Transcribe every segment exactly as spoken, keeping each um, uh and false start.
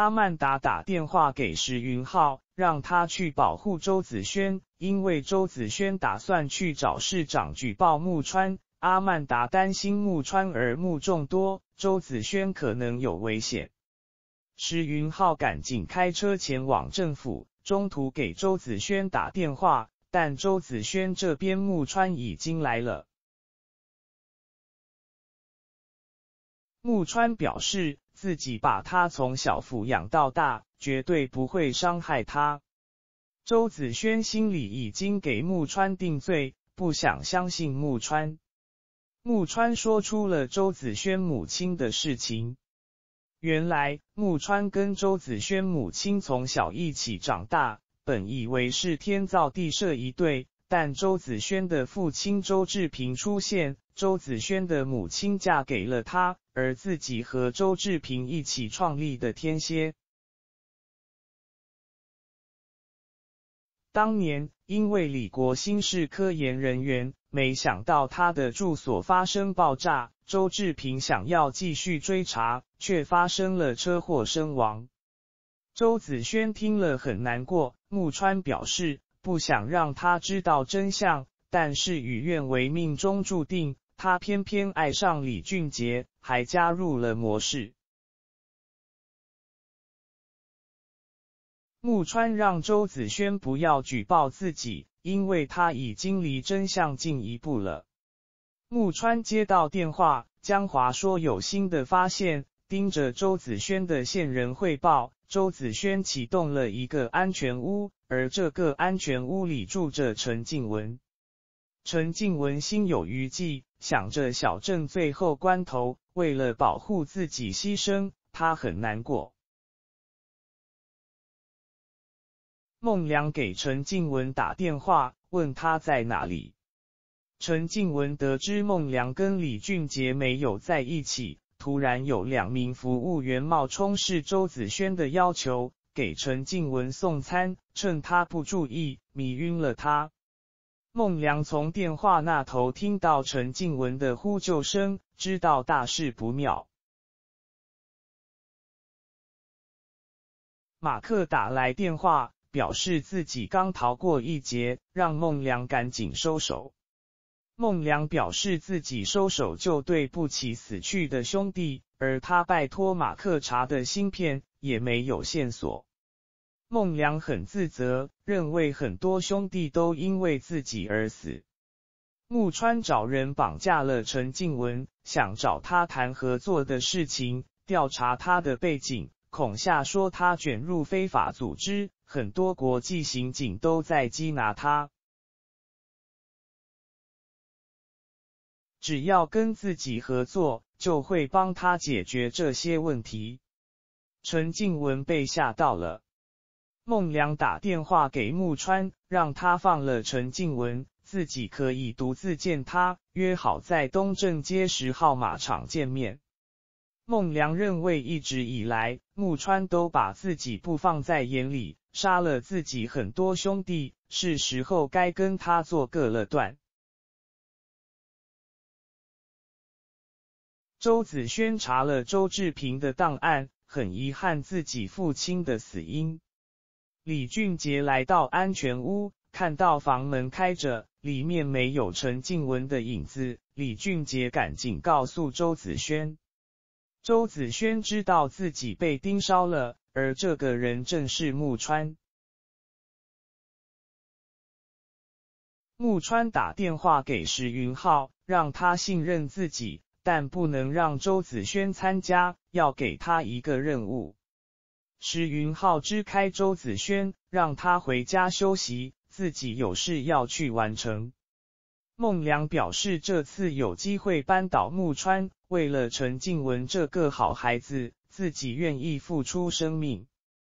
阿曼达打电话给石云浩，让他去保护周子轩，因为周子轩打算去找市长举报木川。阿曼达担心木川耳目众多，周子轩可能有危险。石云浩赶紧开车前往政府，中途给周子轩打电话，但周子轩这边木川已经来了。木川表示自己把他从小抚养到大，绝对不会伤害他。周子轩心里已经给木川定罪，不想相信木川。木川说出了周子轩母亲的事情。原来木川跟周子轩母亲从小一起长大，本以为是天造地设一对，但周子轩的父亲周志平出现，周子轩的母亲嫁给了他，而自己和周志平一起创立的天蝎。当年因为李国兴是科研人员，没想到他的住所发生爆炸，周志平想要继续追查，却发生了车祸身亡。周子轩听了很难过，木川表示不想让他知道真相，但事与愿违，命中注定，他偏偏爱上李俊杰，还加入了模式。木川让周子轩不要举报自己，因为他已经离真相近一步了。木川接到电话，江华说有新的发现，盯着周子轩的线人汇报，周子轩启动了一个安全屋，而这个安全屋里住着陈静文。陈静文心有余悸，想着小镇最后关头，为了保护自己牺牲，他很难过。孟良给陈静文打电话，问他在哪里。陈静文得知孟良跟李俊杰没有在一起，突然有两名服务员冒充是周子轩的要求，给陈静文送餐，趁他不注意，迷晕了他。孟良从电话那头听到陈静文的呼救声，知道大事不妙。马克打来电话，表示自己刚逃过一劫，让孟良赶紧收手。孟良表示自己收手就对不起死去的兄弟，而他拜托马克查的芯片也没有线索。孟良很自责，认为很多兄弟都因为自己而死。木川找人绑架了陈静文，想找他谈合作的事情，调查他的背景，恐吓说他卷入非法组织，很多国际刑警都在缉拿他。只要跟自己合作，就会帮他解决这些问题。陈静文被吓到了。孟良打电话给木川，让他放了陈静文，自己可以独自见他，约好在东正街十号马场见面。孟良认为一直以来，木川都把自己不放在眼里，杀了自己很多兄弟，是时候该跟他做个了断。周子轩查了周志平的档案，很遗憾自己父亲的死因。李俊杰来到安全屋，看到房门开着，里面没有陈静文的影子，李俊杰赶紧告诉周子轩。周子轩知道自己被盯梢了，而这个人正是木川。木川打电话给石云浩，让他信任自己，但不能让周子轩参加，要给他一个任务。石云浩支开周子轩，让他回家休息，自己有事要去完成。孟良表示这次有机会扳倒木川，为了陈静文这个好孩子，自己愿意付出生命。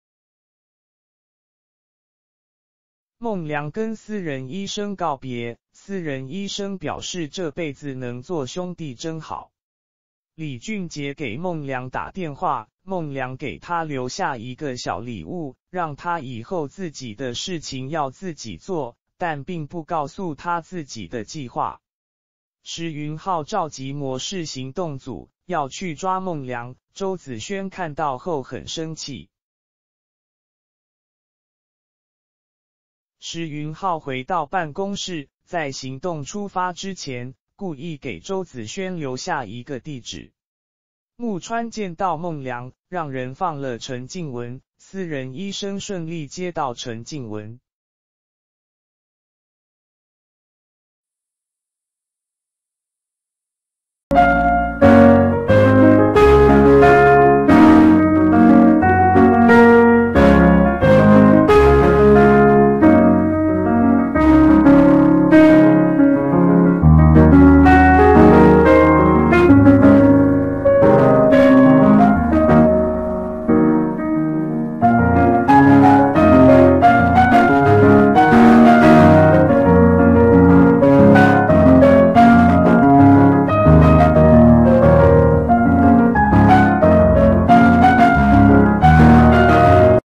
孟良跟私人医生告别，私人医生表示这辈子能做兄弟真好。李俊杰给孟良打电话，孟良给他留下一个小礼物，让他以后自己的事情要自己做，但并不告诉他自己的计划。石云浩召集模式行动组，要去抓孟良，周子轩看到后很生气。 石云浩回到办公室，在行动出发之前，故意给周子轩留下一个地址。木川见到孟良，让人放了陈静文，私人医生顺利接到陈静文。